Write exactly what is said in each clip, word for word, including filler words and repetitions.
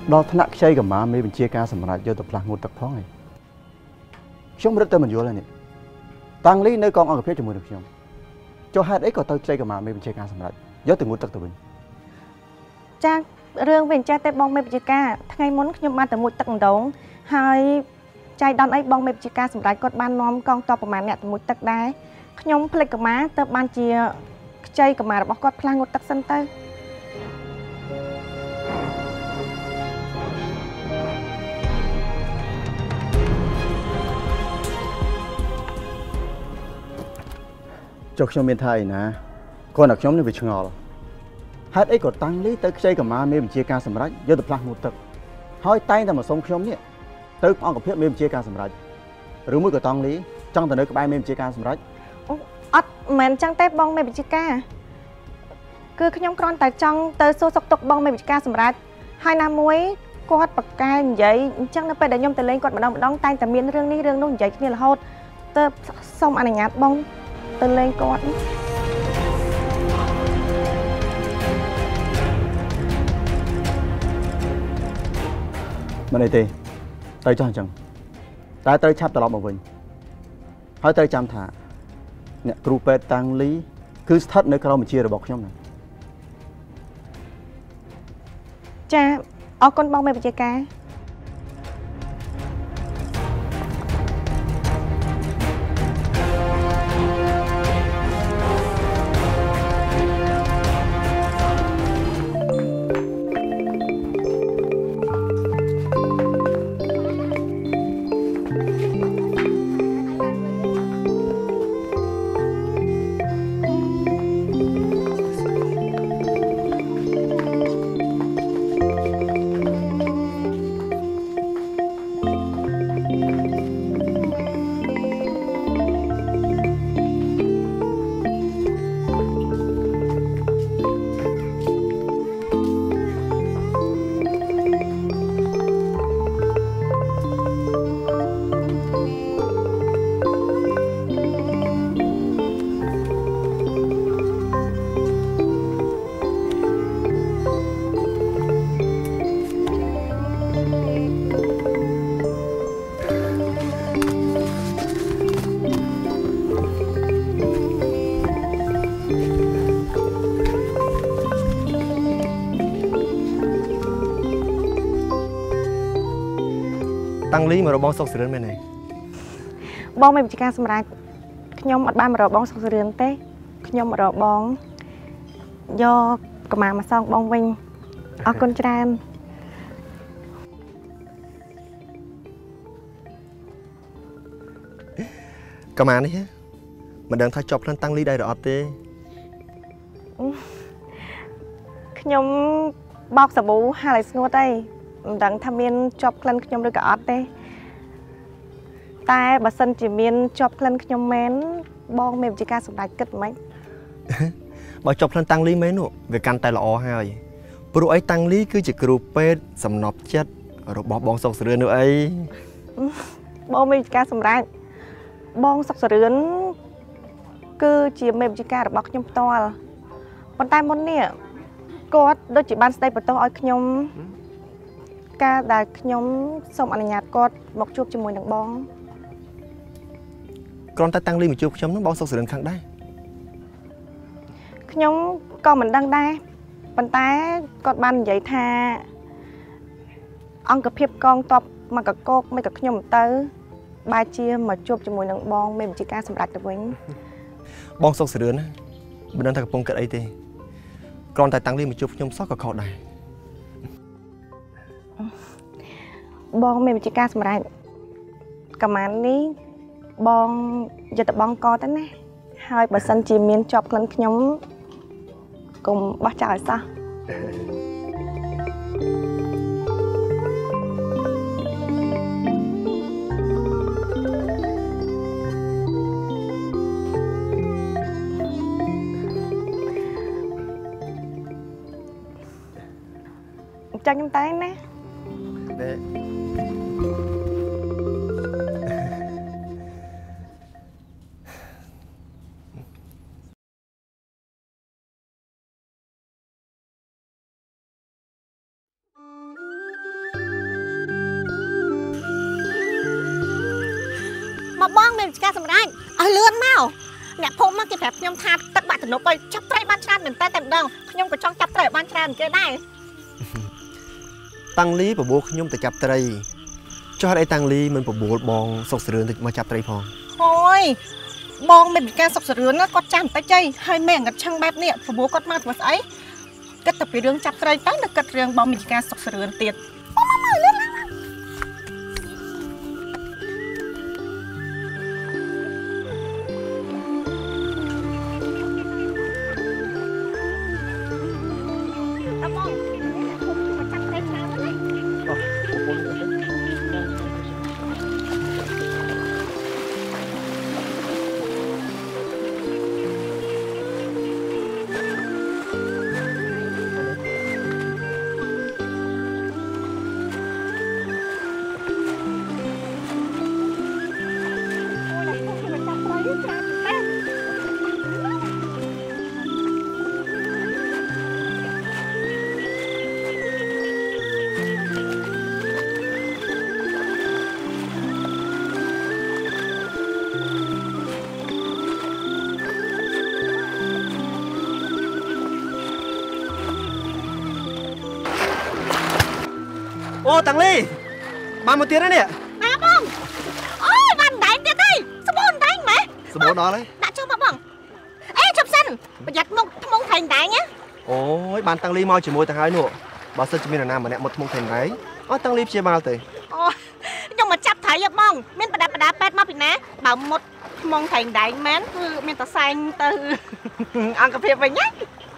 ដល់ថ្នាក់ខ្ចីកម្មាមេបញ្ជាការសម្រាប់យកទៅផ្លាស់ងូតទឹកផងឯងខ្ញុំរត់ទៅមិនយល់ហើយនេះតាំងលីនៅកងអង្គភាពជាមួយនឹងខ្ញុំចុះហេតុអីក៏ទៅខ្ចីកម្មាមេបញ្ជាការសម្រាប់យកទៅងូតទឹកទៅវិញចារឿងវិញចេះតែបងមេបញ្ជាការថ្ងៃមុនខ្ញុំបានទៅមួយទឹកម្ដងហើយចៃដន្យអីបងមេបញ្ជាការសម្រាប់គាត់បាននាំកងទ័ពប្រមាណអ្នកទៅមួយទឹកដែរខ្ញុំផ្លិចកម្មាទៅបានជាខ្ចីកម្មារបស់គាត់ផ្លាស់ងូតទឹកសិនទៅចុះខ្ញុំមានថាអីណាគាត់តែខ្ញុំនេះវាឆ្ងល់ហេតុអីក៏តាំងលីទៅខ្ចីកម្មាមេបញ្ជាការសម្រាប់យកទៅផ្លាស់ងូតទឹកហើយតែងតែមកសុំខ្ញុំនេះទៅអង្គភាពមេបញ្ជាការសម្រាប់ឬមួយក៏តាំងលីចង់ទៅនៅក្បែរមេបញ្ជាការសម្រាប់អត់មិនមែនចឹងទេបងមេបញ្ជាការគឺខ្ញុំគ្រាន់តែចង់ទៅសួរសុខទុក្ខបងមេបញ្ជាការសម្រាប់ហើយណាមួយគាត់ប្រកែកនិយាយអញ្ចឹងនៅពេលដែលខ្ញុំទៅលេងគាត់ម្ដងម្ដងតែងតែមានរឿងនេះរឿងនោះនិយាយគ្នារហូតទៅសុំអនុញ្ញាតបងទៅលេងគាត់មិនអីទេទៅចោះអញ្ចឹងតែត្រូវឆាប់ត្រឡប់មកវិញហើយត្រូវចាំថាអ្នកគ្រូពេទ្យតាំងលីគឺស្ថិតនៅក្រោមបញ្ជារបស់ខ្ញុំណាចាអរគុណបងមេបញ្ជាការតាំងលីមករកបងសុកសរឿនមែនទេបងមេបញ្ជាការសម្រាប់ខ្ញុំអត់បានមករកបងសុកសរឿនទេខ្ញុំមករកបងយកកម្មាមកសងបងវិញអរគុណច្រើនកម្មានេះមិនដឹងថាជាប់ខ្លួនតាំងលីដែរឬអត់ទេខ្ញុំបោកសាប៊ូហាលឲ្យស្ងួតអីមិនដឹងថាមានជាប់ក្លិនខ្ញុំឬក៏អត់ទេតែបើសិនជាមានជាប់ក្លិនខ្ញុំមែនបងមេបញ្ជាការសម្ដេចគិតមិនបើជាប់ក្លិនតាំងលីមែននោះវាកាន់តែល្អហើយព្រោះអីតាំងលីគឺជាគ្រូពេទ្យសំណប់ចិត្តរបស់បងសុកសរឿននោះអីបងមេបញ្ជាការសម្ដេចបងសុកសរឿនគឺជាមេបញ្ជាការរបស់ខ្ញុំផ្ទាល់ប៉ុន្តែមុននេះគាត់ដូចជាបានស្ដីបន្ទោសឲ្យខ្ញុំការដែលខ្ញុំសូមអនុញ្ញាតគាត់មកជួបជាមួយនឹងបងគ្រាន់តែតាំងលីមកជួបខ្ញុំនឹងបងសុកសរឿនខាងដែរខ្ញុំក៏មិនដឹងដែរប៉ុន្តែគាត់បាននិយាយថាអង្គភាពកងទ័ពមកកកោកមិនក៏ខ្ញុំទៅបែរជាមកជួបជាមួយនឹងបងមេបញ្ជាការសម្រាប់ទៅវិញបងសុកសរឿនណាមិនដឹងថាកំពុងគិតអីទេគ្រាន់តែតាំងលីមកជួបខ្ញុំសោះក៏ខុសដែរបងមេបញ្ជាការសម្រាប់កម្មានេះបងយកទៅបងកទៅណាហើយបើសិនជាមានជាប់ក្លិនខ្ញុំកុំបោះចោលឲ្យសោះចាញ់ខ្ញុំតែណា bà bong mình ca sầm đai ở lươn mau nè phôm mắc cái phép nhom thạt tất bạn tụi nó coi chấp tay ban tràn mình tay tầm đâu nhom có trong chấp tay ban tràn kia đây tăng lý bà bố nhom từ chấp tay cho đây tăng lý mình bà bố bong sọc sườn thì mà chấp tay phong thôi bong mình ca sọc sườn nó có chăn tay chơi hơi mèn ngặt trăng bẹp nè bà bố có mặt vào ấy kết tập cái đường chấp tay tới được kết đường bong mình ca sọc sườn tiệt ô tăng ly ba một tiếng đấy nè à bong ôi bạn đánh tiệt đây sao bong đánh mẹ sao bố đó đấy đã cho bà bong ê chụp xanh bây giờ mông mông thành đánh nhá ôi bạn tăng ly mau chỉ môi thằng hai nụ bà sơn chỉ mình là nam mà nè một mông thành đấy ô tăng ly chia bao từ ôi nhưng mà chắp thấy vậy bong miền bà đá bà đá pet mà bị ná bảo một mông thành đánh mến từ miền tà xanh từ ăn cà phê về nhá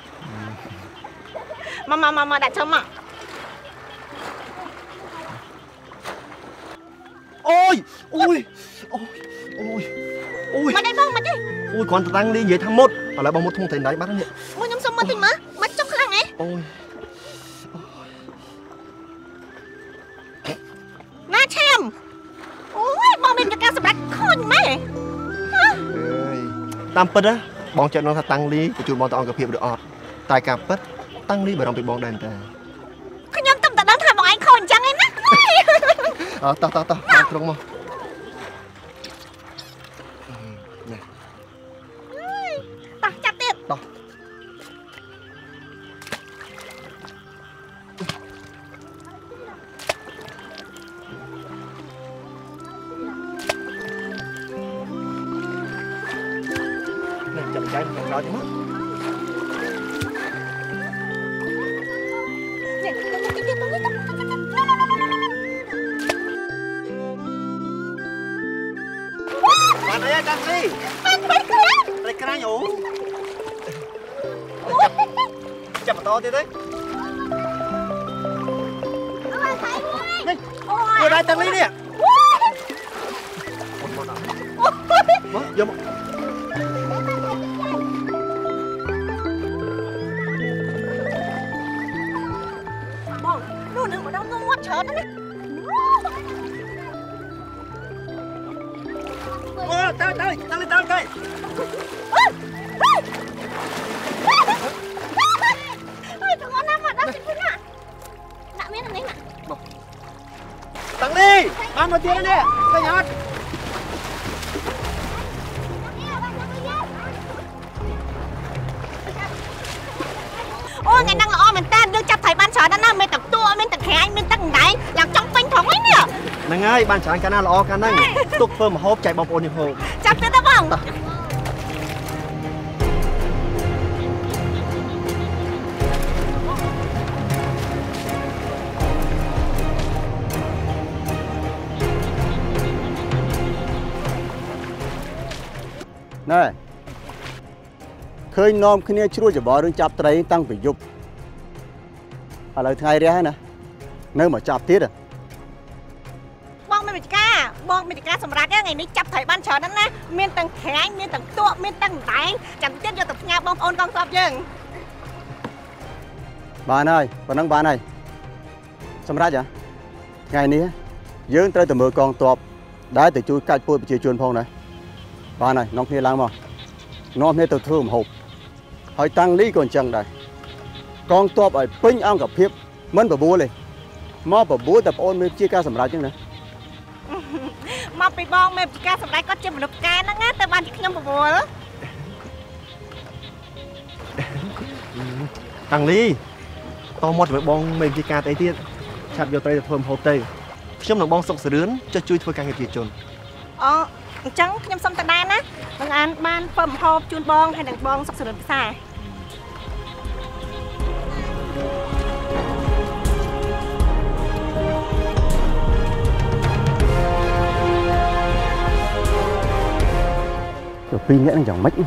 mà mà mà mà đã cho mà ôi ôi ôi ôi ôi mà đây bong mà đi ôi còn tăng ly vậy thằng một ở lại bằng một thùng thành đấy bắt nó nhẹ ôi nhóm sông mà tình mà mà trong khăn ấy ôi na xem ôi bong mình cho ca sập đánh khôn mấy tam pet á bong cho nó thật tăng ly của chuột bong tao ăn cà phê được ọt tài cà pet tăng ly bởi đồng bị bong đèn ta cứ nhóm tâm ta đang thả bọn anh khôn chẳng em á ờ tao tao tao tao không mau nè tao chặt tiền tao này chậm trái một đó chứ mất bạn ấy đang đi đây cái này nhủ chập chập to thế đấy vừa đây tăng lý nè vô vô bong luôn đừng mà đâu ngon quá trời đấy ô tao tao tao lên tao coi ôi thằng con nam mà đang xin phun ạ nặng miếng này nè tăng đi ba một tiếng nè cái nhót ôi ngày năng là o mình tan đưa chặt thầy ban sở đó nó mình tập tua mình tập khẽ mình tập đáy làm trong phanh thống ấy nè năng ơi ban sáng cái nào là o cái năng tục phơm mà hộp chạy bom ôn như hồ chặt tới tao bong nè khơi nom khi này chui cho bỏ đường chập trai tăng bị dục à lời thay ra nè nơi mà chập tiết à bong mình bị ca bong mình bị ca sầm rát ngàyนี้chặt thầy ban sở đó nè miền tầng khẽ miền tầng tua miền tầng đáy chẳng tiếc cho tập nhà bong ôn con sọp chừng bạn ơi còn năng bạn này sầm rát vậy ngàyนี้dương tới từ mưa con tọp đá từ chui cắt bôi bị chia chuồn phong này bạn này nông kia làm mà nông kia từ thơm hộp hỏi tăng lý còn chẳng đây con tọp ở pin ăn gặp hiệp mến bà búa lên mà bà búa tập ôn mới chia ca sầm rát chứ này mà ពីបងមេបជាការសម្ដែងគាត់ជាមនុស្សកែហ្នឹងណាតែបានជាខ្ញុំបវល់តាំងលីតមកទៅបងមេបជាការអីទៀតឆាប់យកត្រីទៅធ្វើម្ហូបទៅខ្ញុំនឹងបងសុកសរឿនចុះជួយធ្វើការងារជាជនអូអញ្ចឹងខ្ញុំសុំតដែរណានឹងអានបានធ្វើម្ហូបជូនបងហើយនឹងបងសុកសរឿនភាសាទៅពីរនាក់នឹងយ៉ាងម៉េច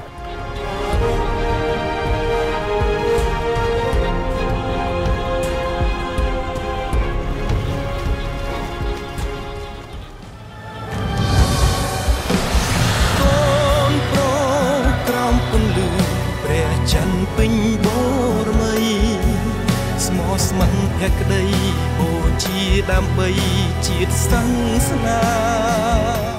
ពេញបូរមីស្មោះស្ម័គ្រភក្តីបូជាដើម្បីជាតិសាសនា